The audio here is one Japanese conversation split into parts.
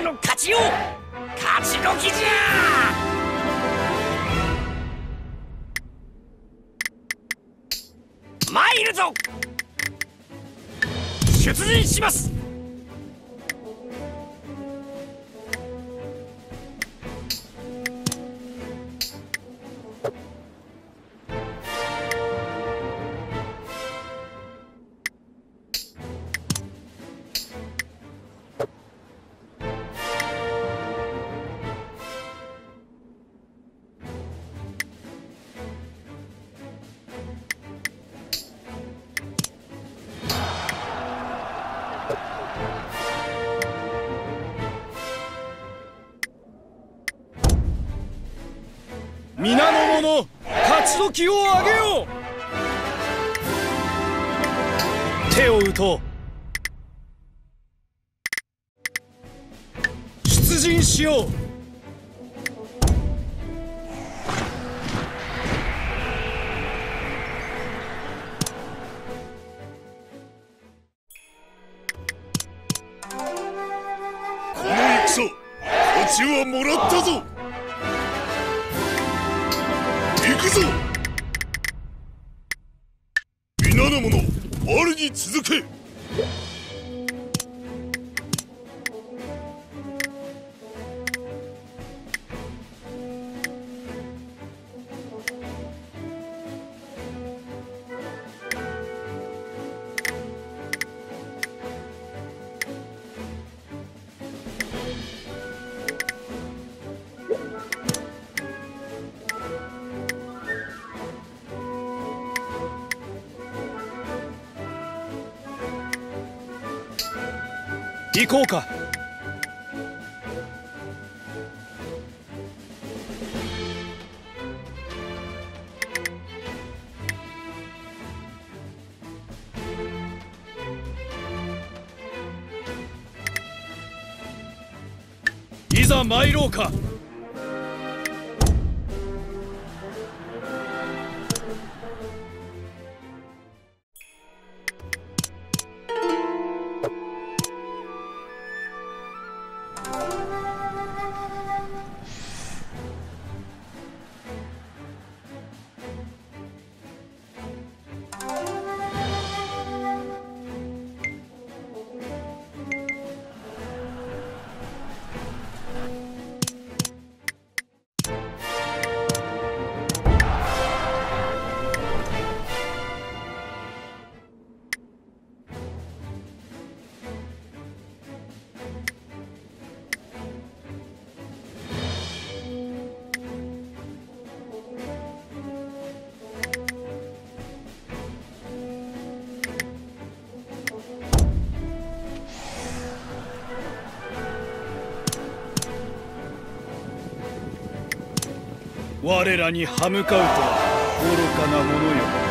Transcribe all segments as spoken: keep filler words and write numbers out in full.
の勝ちよ。勝ち時じゃ。参るぞ。出陣します。 皆の者、勝ち時を上げよう。手を打とう。出陣しよう。 この戦、勝ちはもらったぞ。行くぞ。皆の者、我に続け。 行こうか。いざ参ろうか。我らに歯向かうとは愚かなものよ。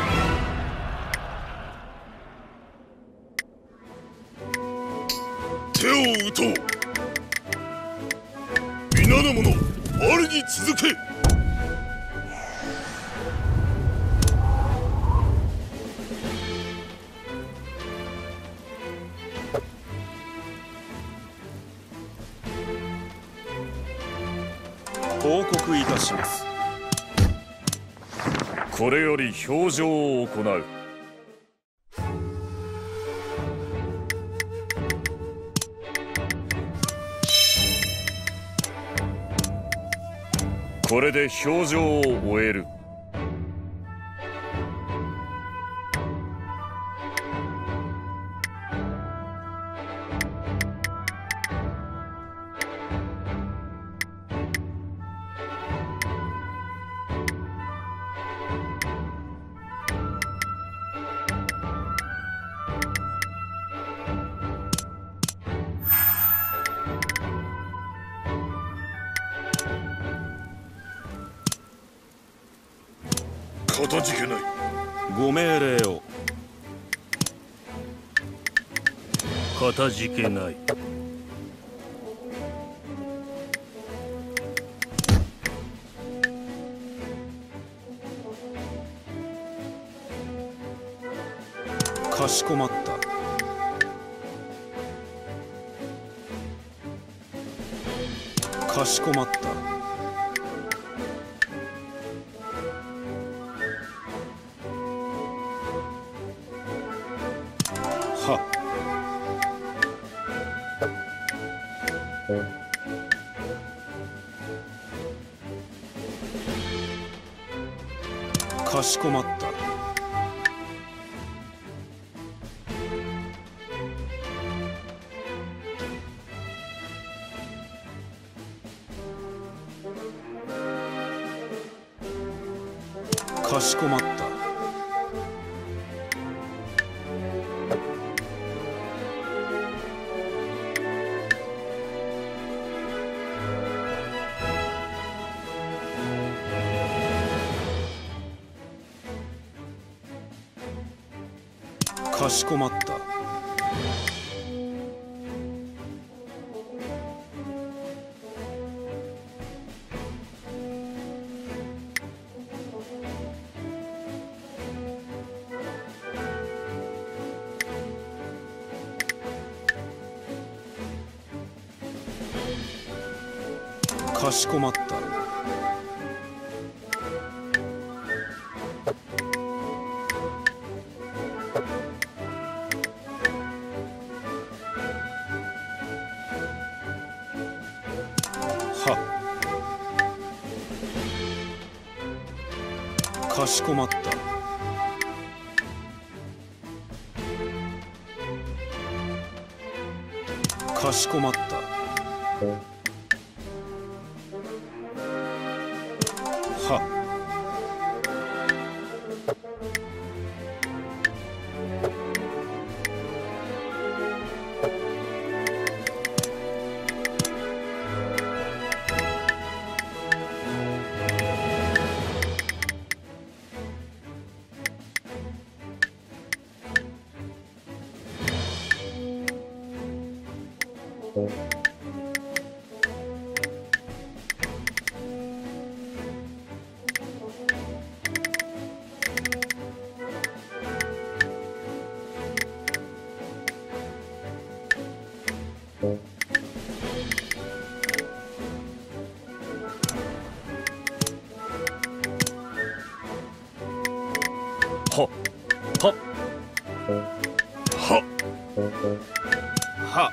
手を打とう。皆の者、我に続け。 報告いたします。これより表情を行う。これで表情を終える。 かたじけない。 ご命令を。 かたじけない。 かしこまった。 かしこまった。はかしこまった。かしこまった。かしこまった。かしこまった。はかしこまった。かしこまった。ははははは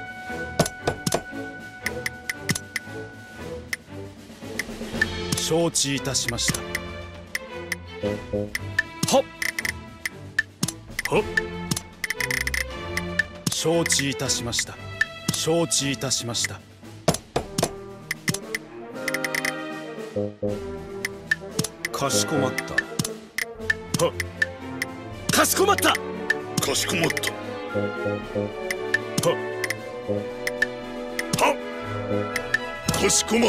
承知いたしました。はは承知いたしました。承知いたしました。かしこまった。 はかしこまった。 かしこまった。 ははかしこまった。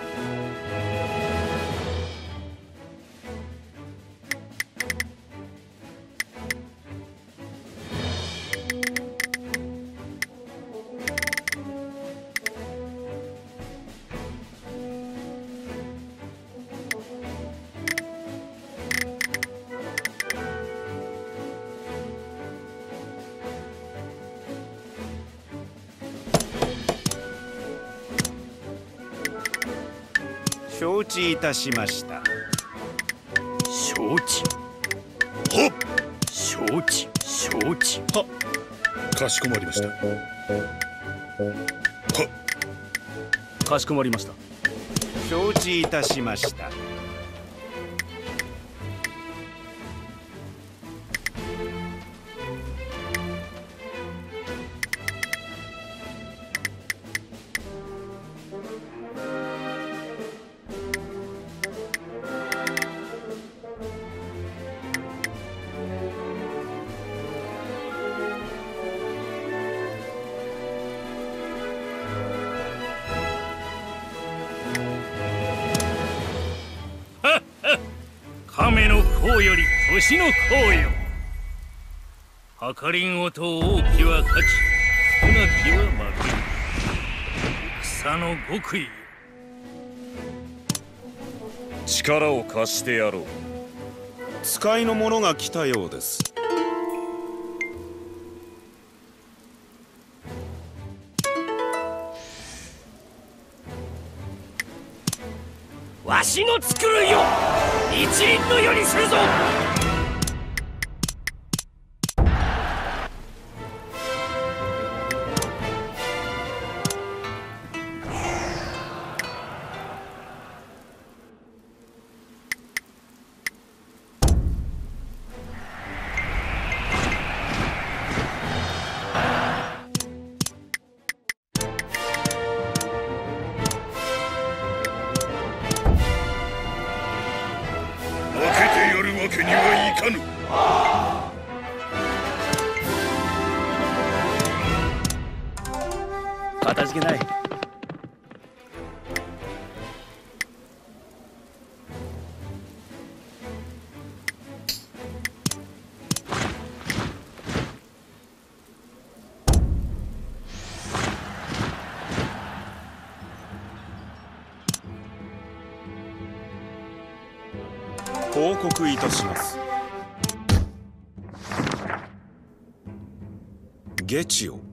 承知いたしました。 承知は承知承知。 はかしこまりました。はかしこまりました。 承知いたしました。 亀の甲より年の甲よ。計りごと大きは勝ち、少なきは負ける。戦の極意よ。 力を貸してやろう。 使いの者が来たようです。 わしの作る世一輪の世にするぞ。 わけにはいかぬ。 かたじけない。 報告いたします。ゲチオ。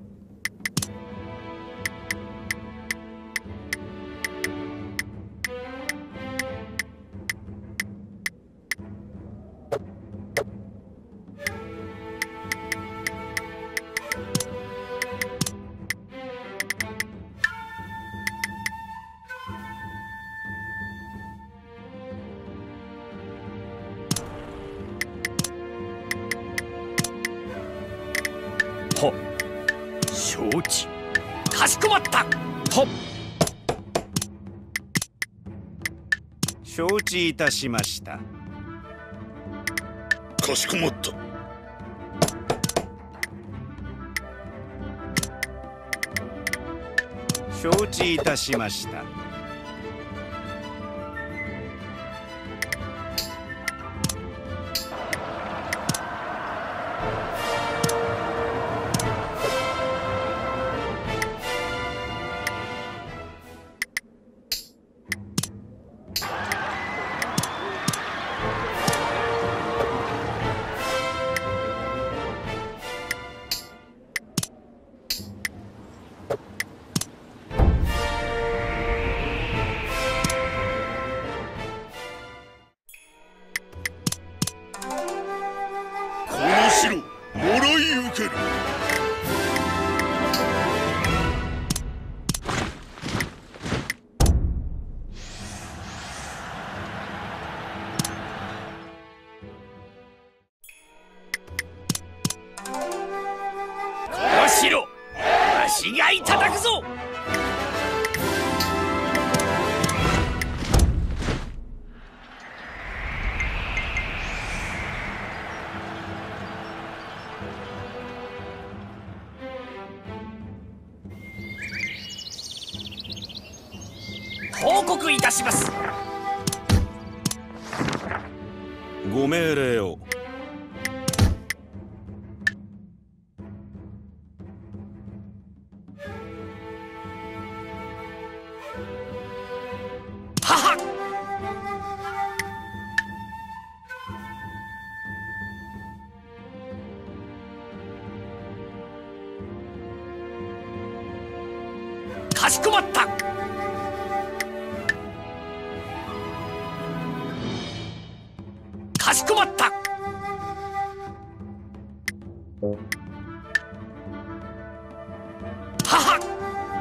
はっ、承知。かしこまった。はっ。 承知いたしました。 かしこまった。 承知いたしました。 わしがいただくぞ。報告いたします。 ご命令を。 かしこまった。かしこまった。ははっ。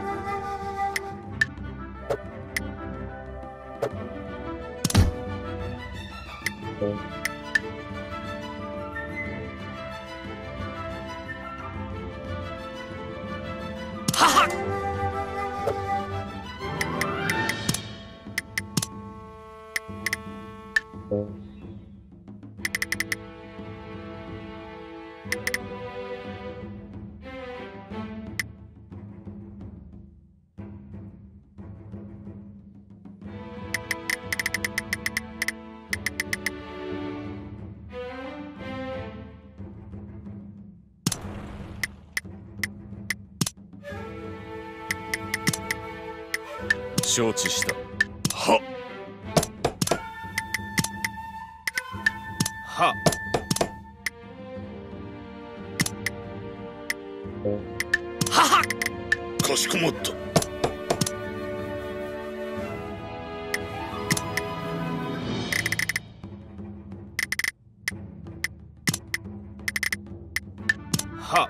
ははっ。 承知した。 はっ。 はっ。 ははっ。 かしこまった。 は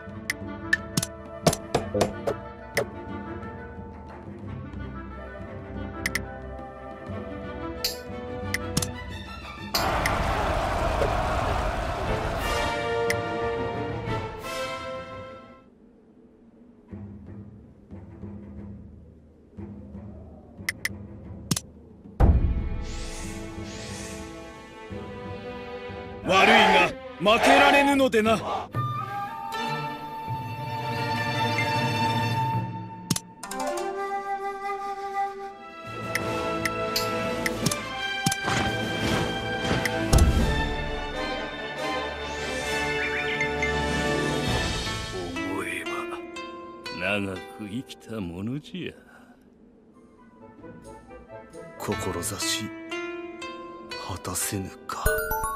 悪いが負けられぬのでな。 思えば長く生きたものじゃ。 志果たせぬか。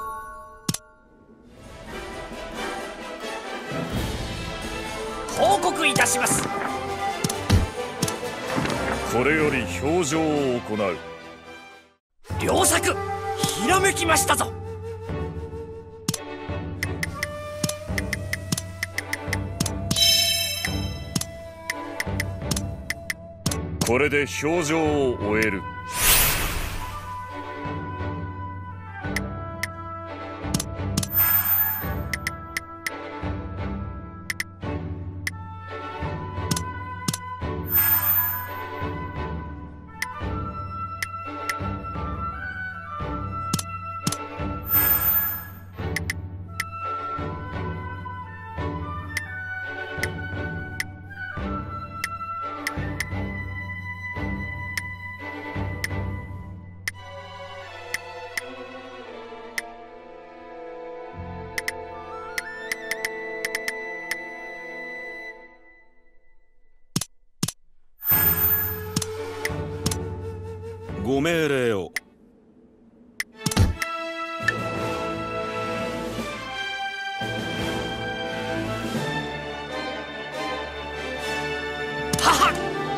報告いたします。 これより表情を行う。 良作ひらめきましたぞ。 これで表情を終える。 ご命令を。 ははっ。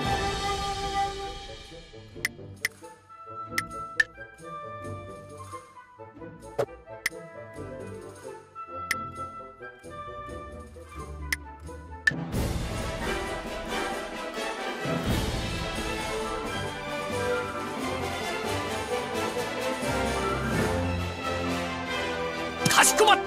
かしこまった。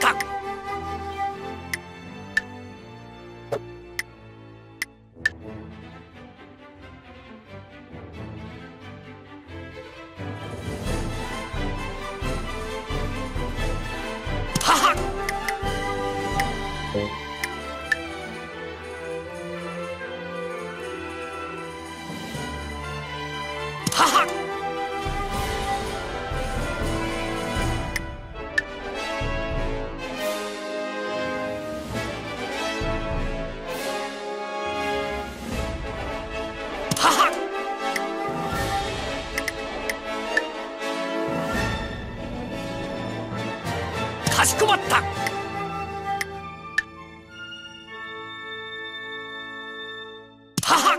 ははっ。ははっ。かしこまった。ははっ。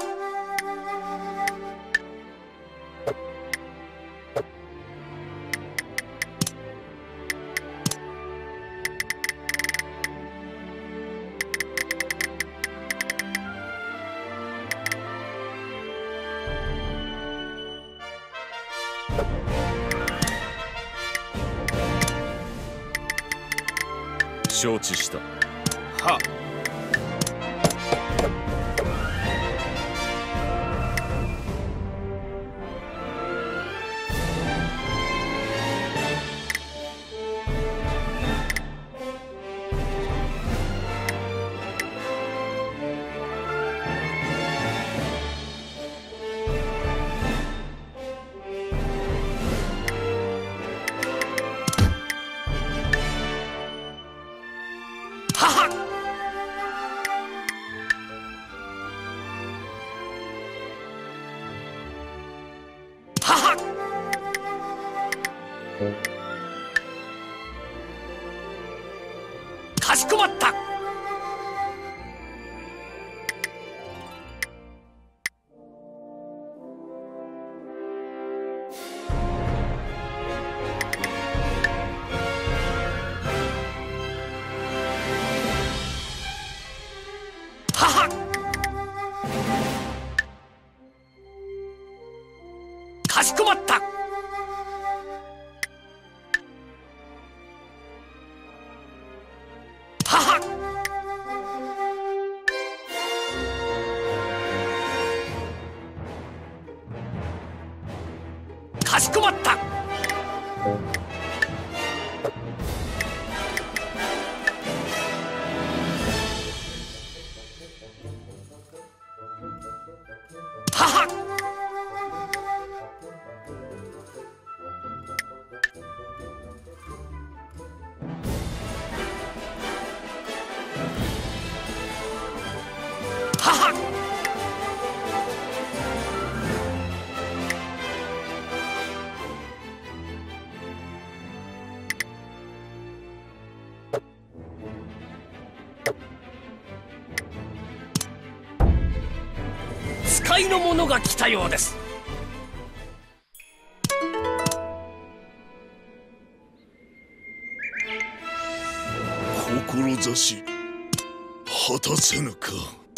承知した。 はははっ。ははっ。かしこまった。 しこまった。ははかしこまった。はははは使いの者が来たようです。 志果たせぬか。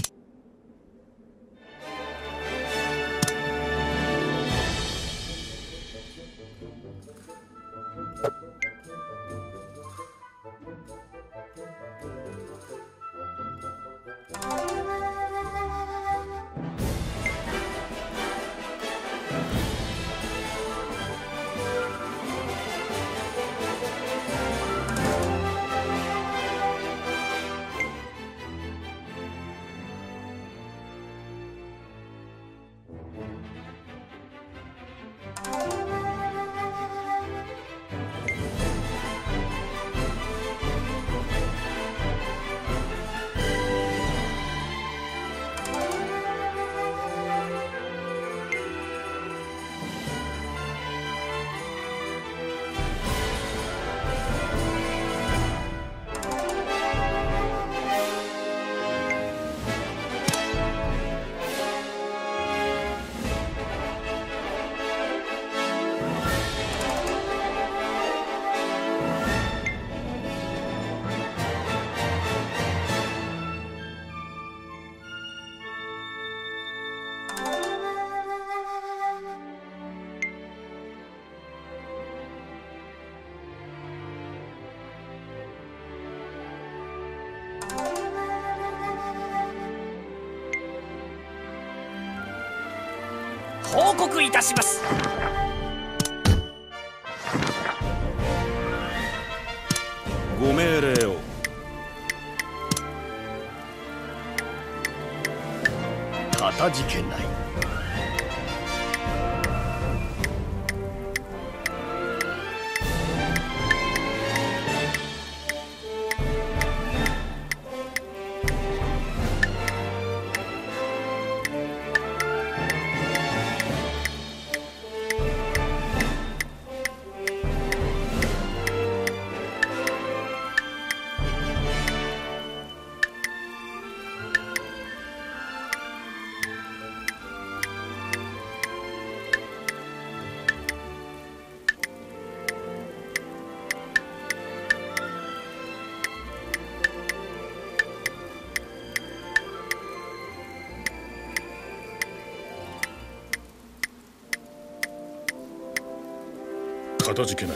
報告いたします。 ご命令を。 かたじけない。 かたじけない。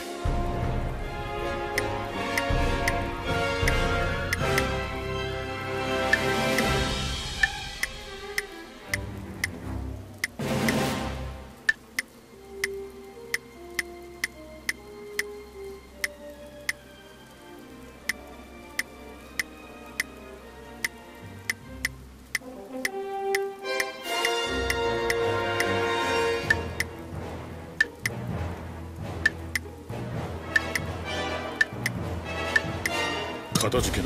かたじけない。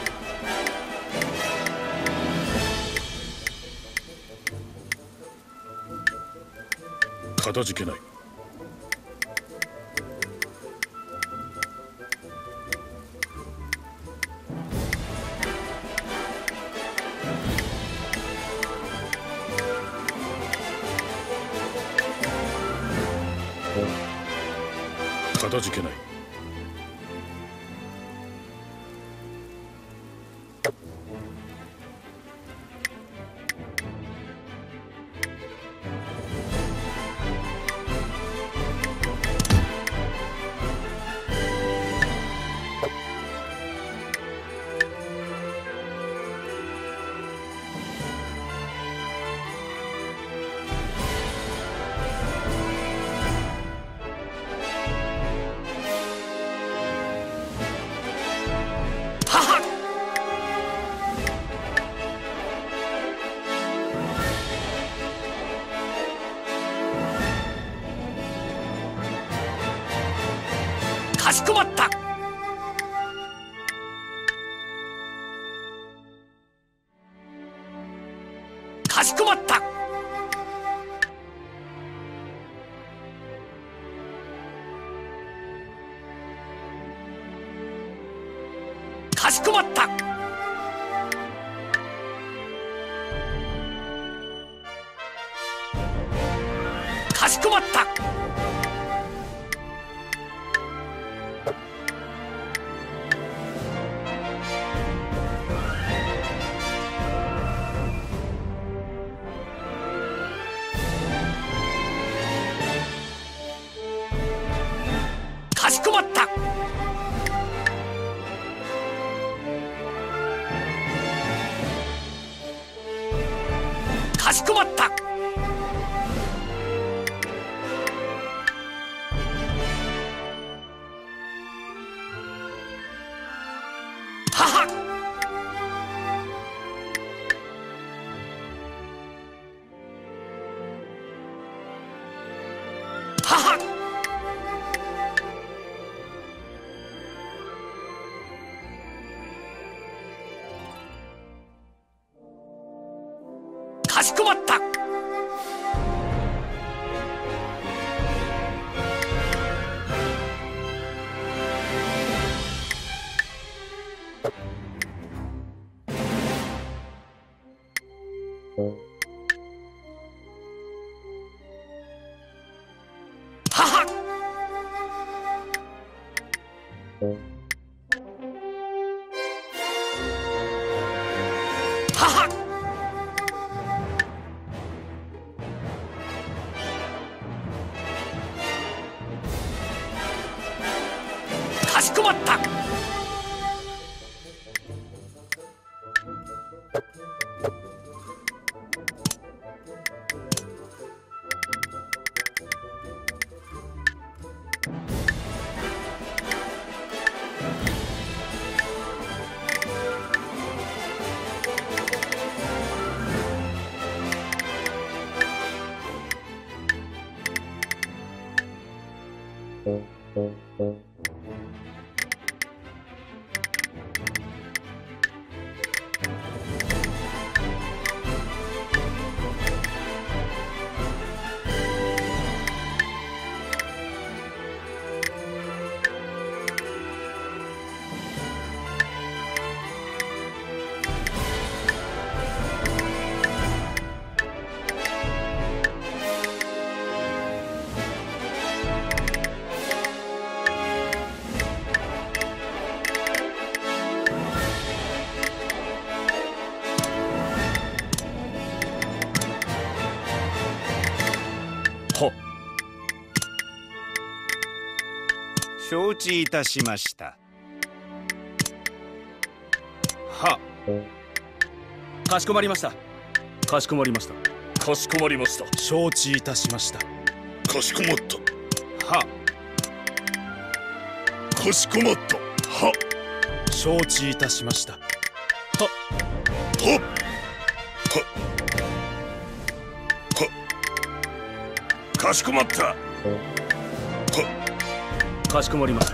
かたじけない。かたじけない。 かしこまった。かしこまった。かしこまった。かしこまった。かしこまった。かしこまった。ははははかしこまった。ははははかしこまった。 承知いたしました。はかしこまりました。かしこまりました。 かしこまりました。 承知いたしました。 かしこまった。 はかしこまった。は承知いたしました。はははかしこまった。 かしこまりました。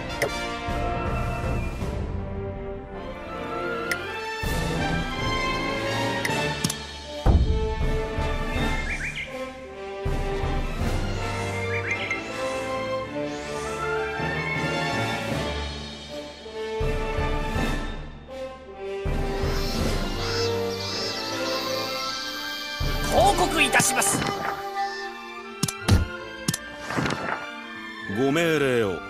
報告いたします。 ご命令を。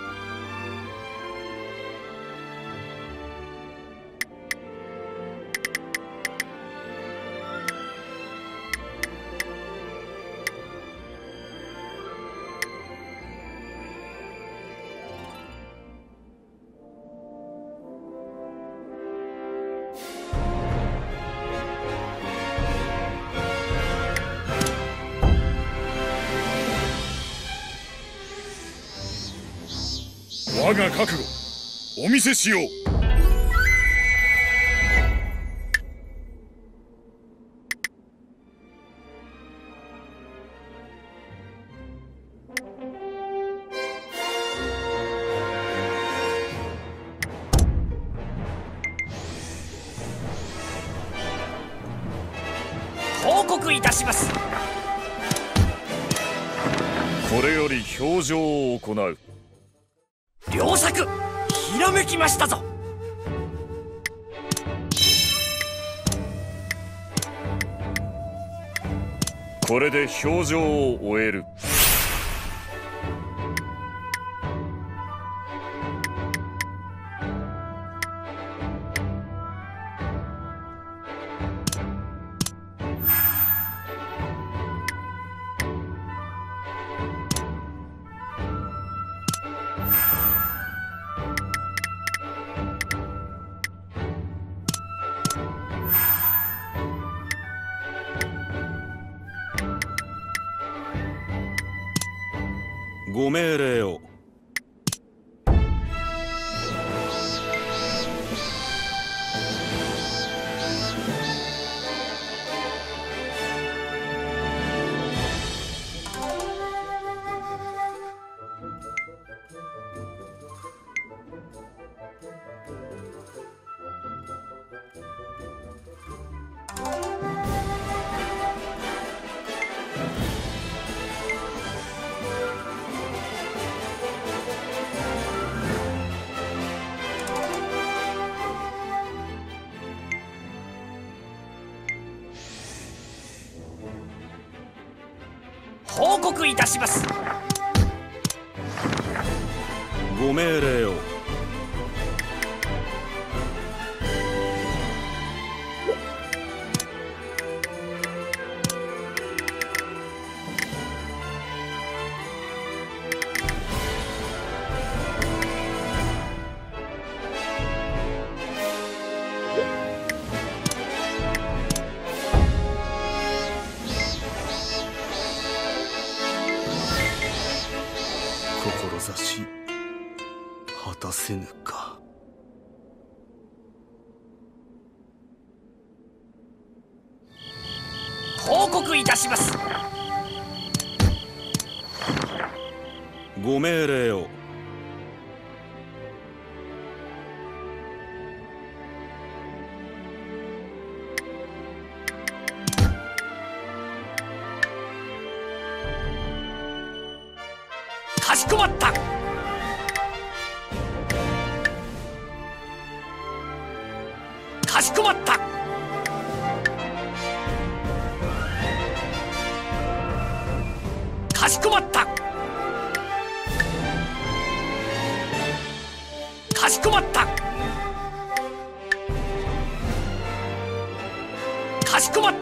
我が覚悟お見せしよう。 報告いたします。 これより表情を行う。 良作ひらめきましたぞ。 これで表情を終える。 ご命令を。 報告いたします。 ご命令を。志果たせぬか。 報告いたします。 ご命令を。 かしこまった。かしこまった。かしこまった。かしこまった。かしこまった。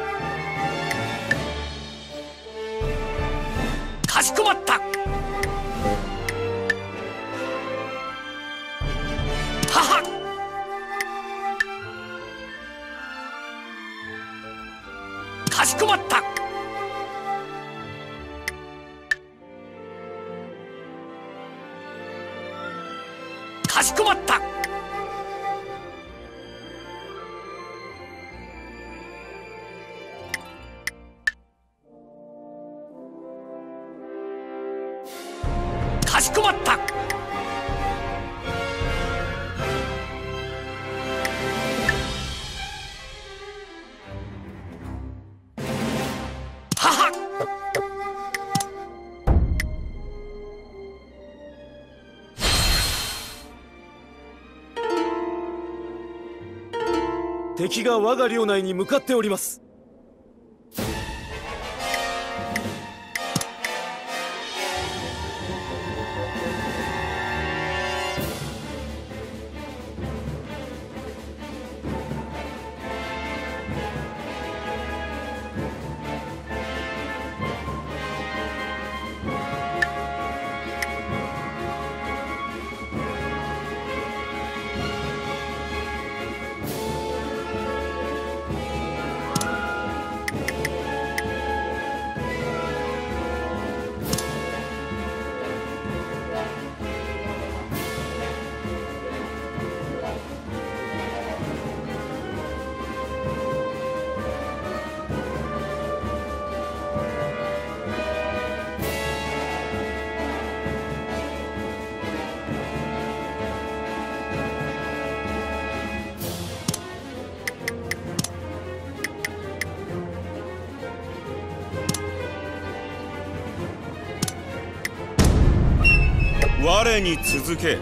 かしこまった。かしこまった。かしこまった。かしこまった。 敵が我が領内に向かっております。 我に続け。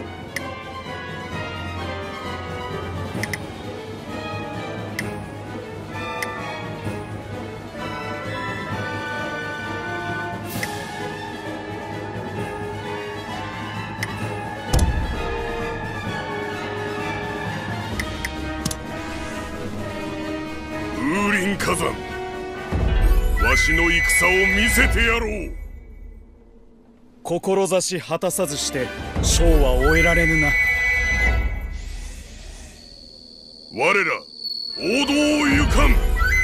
風林火山、わしの戦を見せてやろう。 志果たさずして将は終えられぬな。 我ら王道を行かん。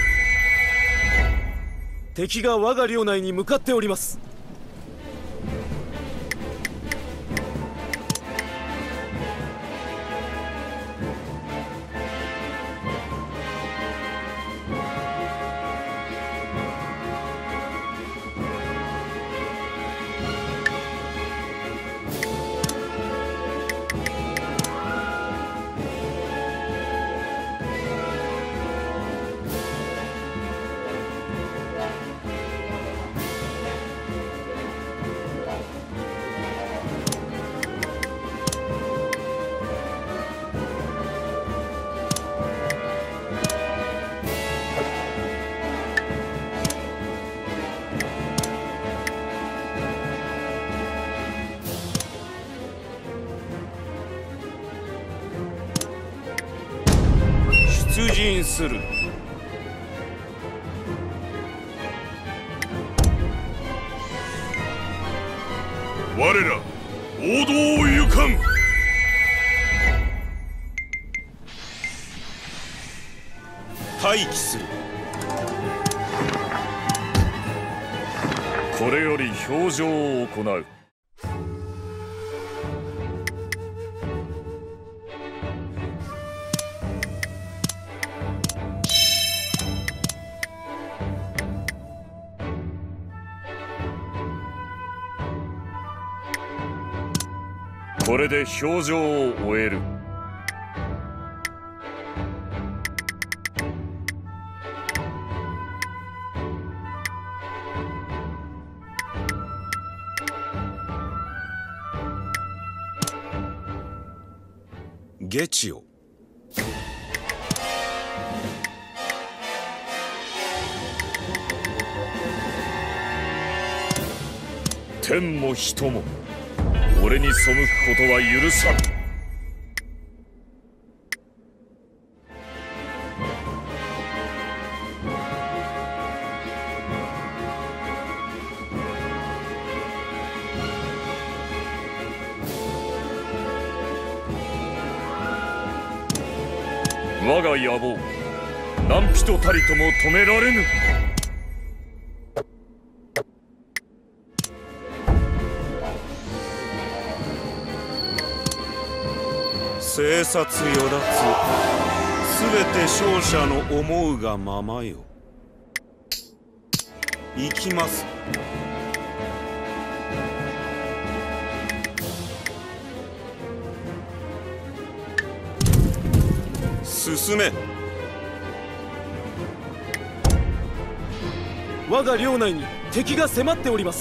敵が我が領内に向かっております。 出陣する。 我ら王道を行かん。 待機する。 これより表情を行う。これで表情を終える。 下地を。 天も人も俺に背くことは許さん。我が野望、何人たりとも止められぬ。 生殺与奪、すべて勝者の思うがままよ。行きます。進め。 我が領内に敵が迫っております。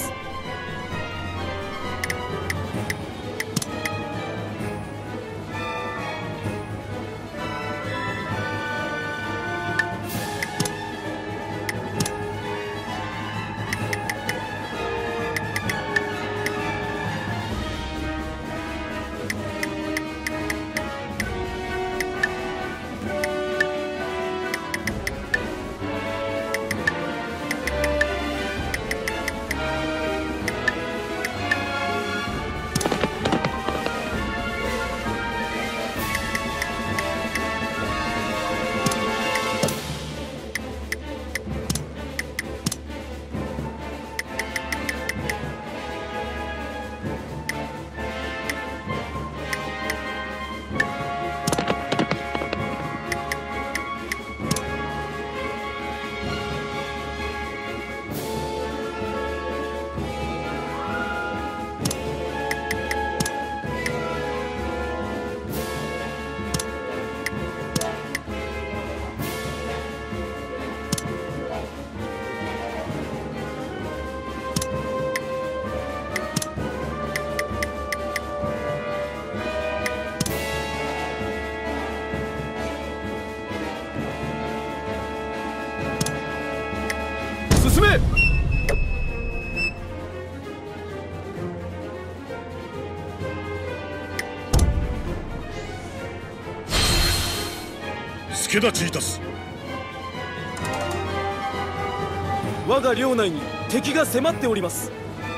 進め。 助立ちいたす。 我が領内に敵が迫っております。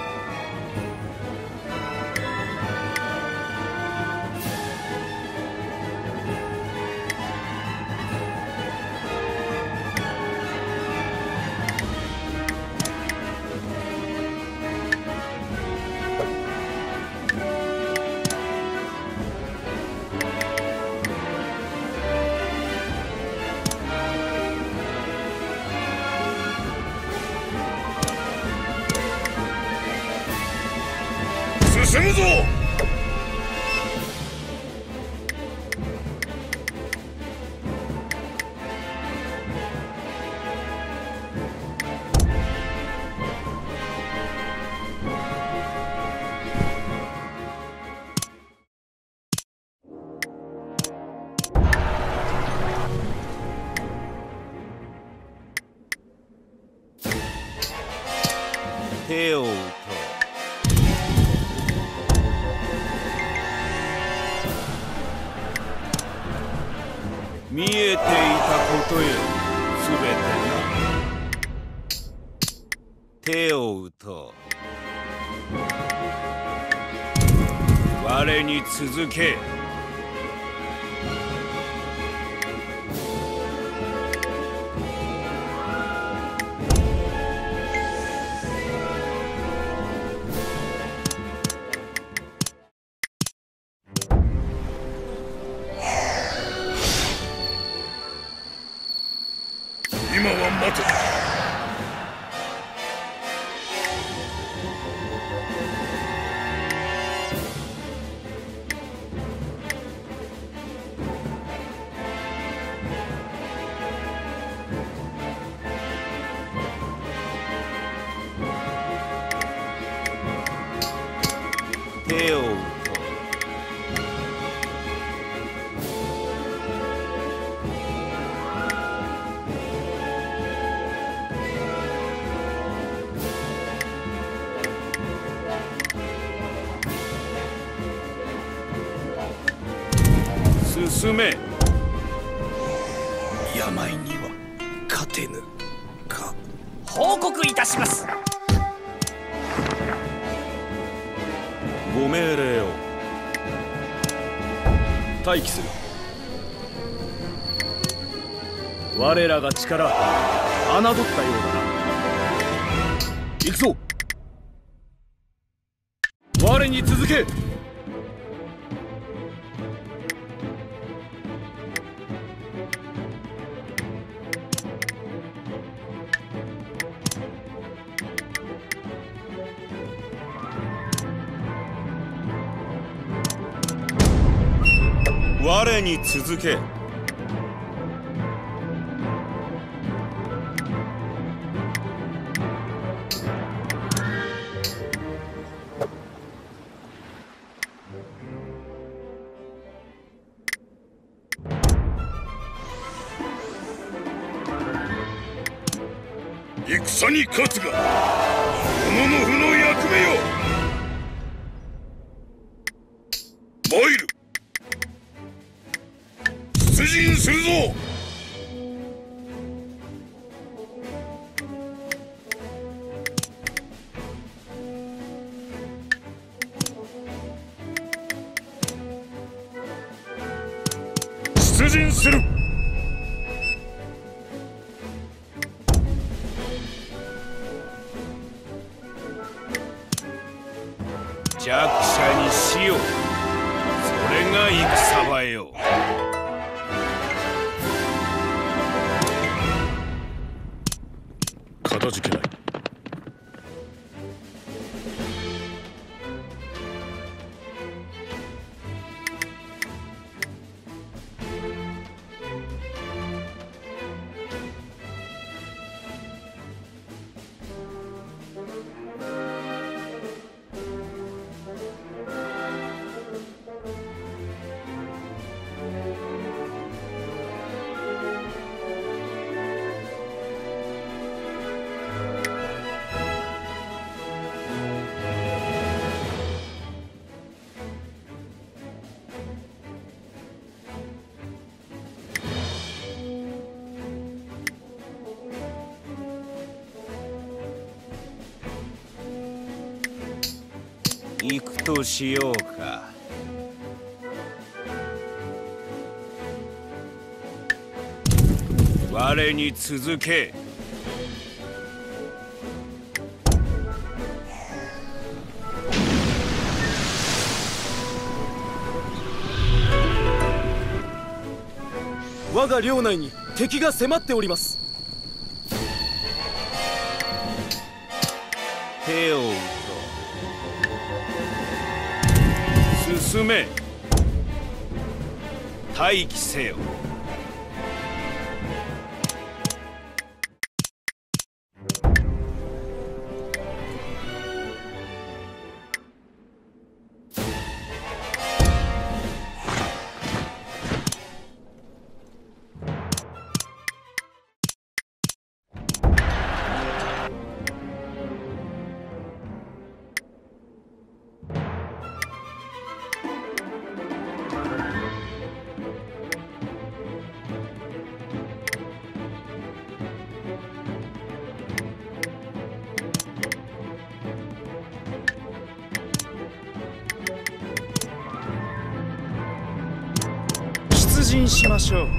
進むぞ。 手を打とう。見えていたことよ、すべてが。手を打とう。我に続け。 今は待て。 手を打とう。進め。 病には勝てぬか。 報告いたします。 ご命令を。 待機する。我らが力侮ったようだな。行くぞ。我に続け。 我に続け。 戦に勝つが者の負の役目よ。参る。出陣するぞ。出陣する。 弱者に死を。それが戦場よ。 かたじけない。 行くとしようか。我に続け。 我が領内に敵が迫っております。 手を打とう。進め。待機せよ。 出陣しましょう。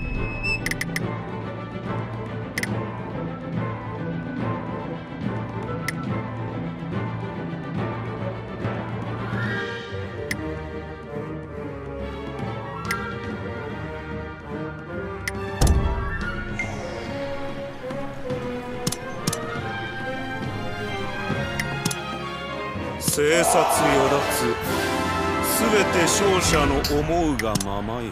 生殺与奪、すべて勝者の思うがままよ。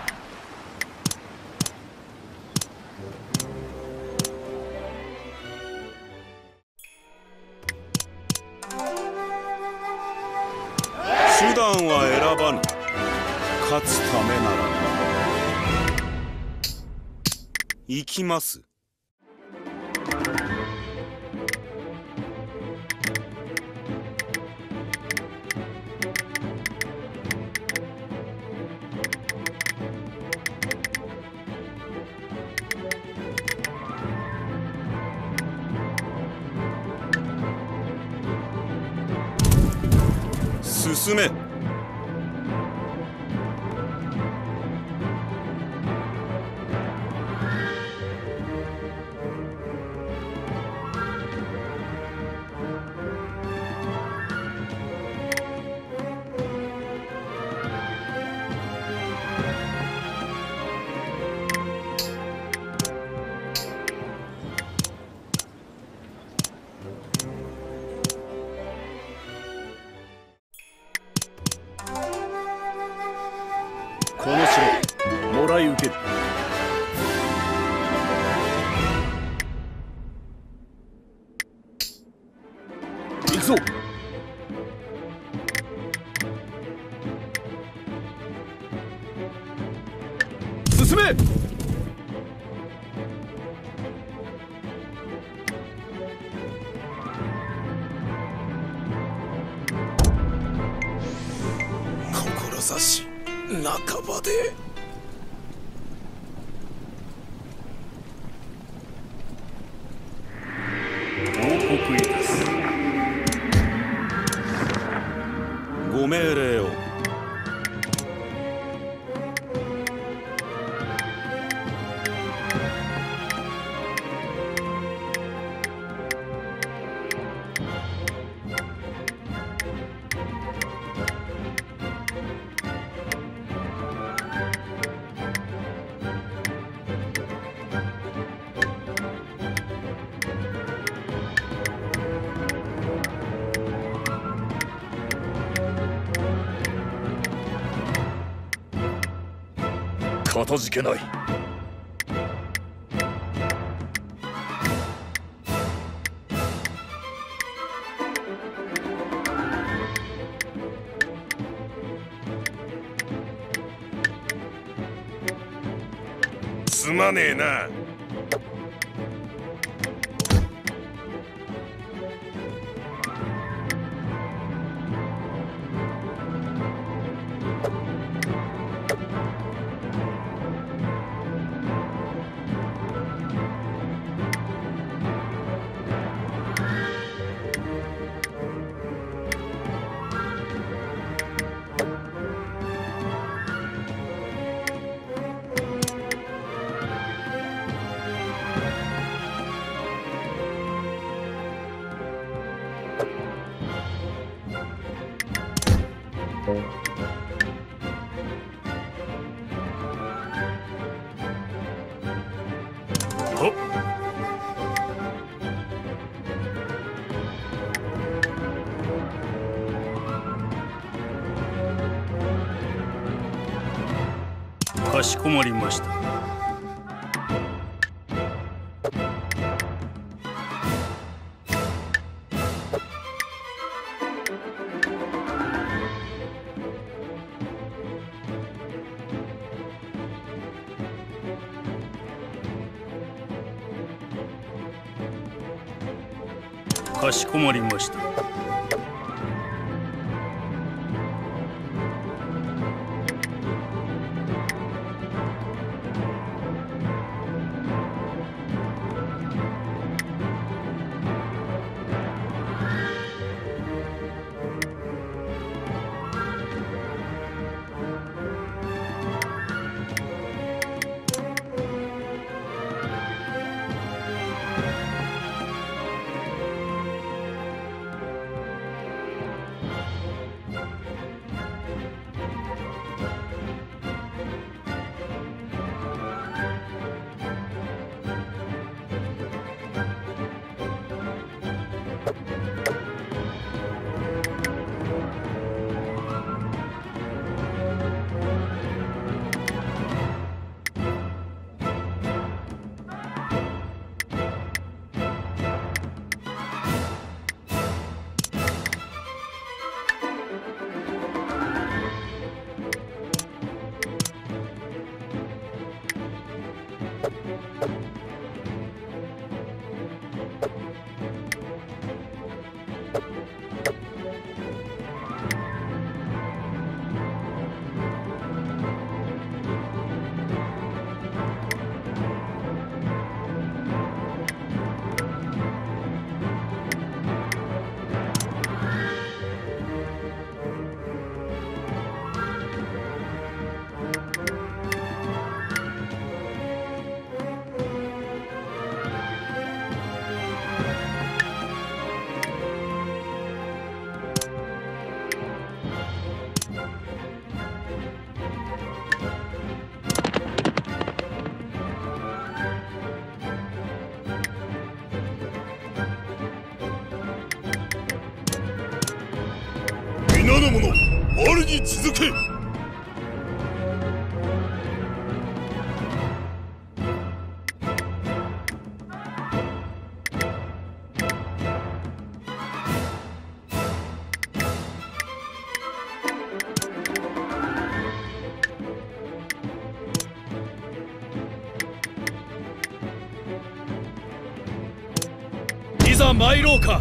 手段は選ばぬ。勝つためならば行きます。進め。 この城もらい受ける。行くぞ。進め。志半ばで。 報告いたす。 ご命令を。 かたじけない。 すまねえな。 か。 かしこまりました。かしこまりました。 皆の者、我に続け。 いざ参ろうか。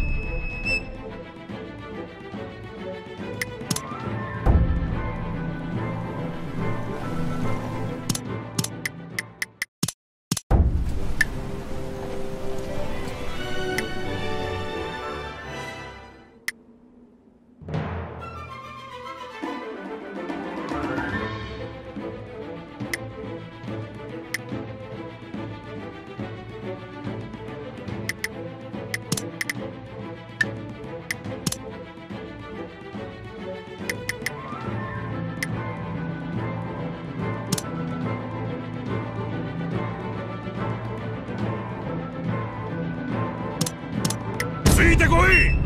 ついてこい。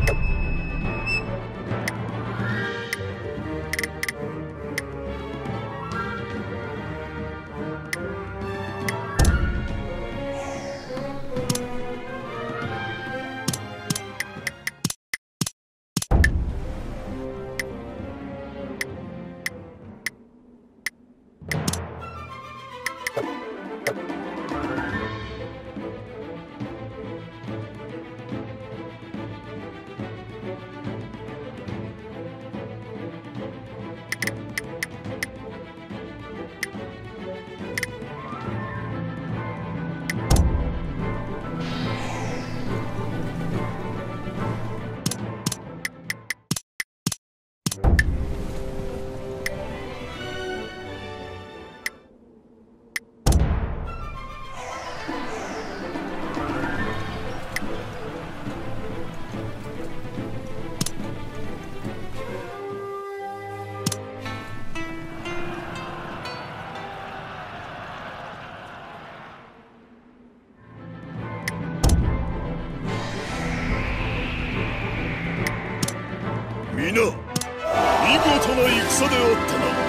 皆見事な戦であったな。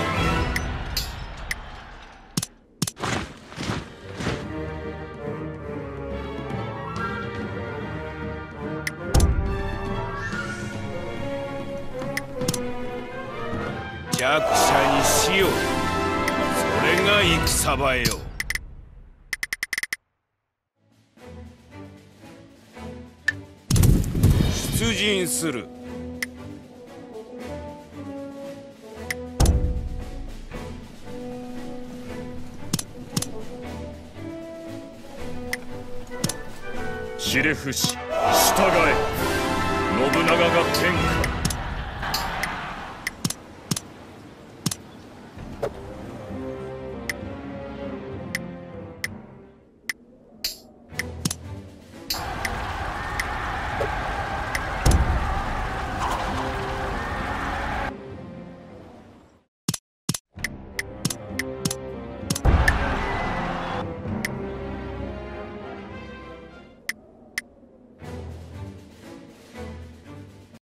弱者に死よ、それが戦場よ。出陣する。 ひれ伏し従え。信長が天下